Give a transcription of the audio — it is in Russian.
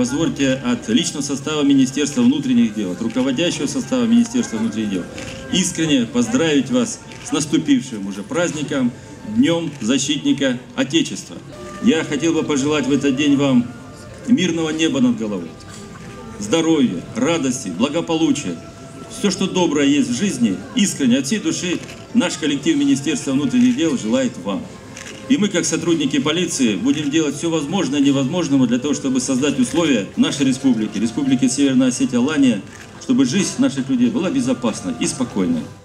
позвольте от личного состава Министерства внутренних дел, от руководящего состава Министерства внутренних дел искренне поздравить вас с наступившим уже праздником, Днем Защитника Отечества. Я хотел бы пожелать в этот день вам мирного неба над головой, здоровья, радости, благополучия. Все, что доброе есть в жизни, искренне, от всей души наш коллектив Министерства внутренних дел желает вам. И мы, как сотрудники полиции, будем делать все возможное и невозможное для того, чтобы создать условия в нашей республике, Республике Северная Осетия, Алания, чтобы жизнь наших людей была безопасной и спокойной.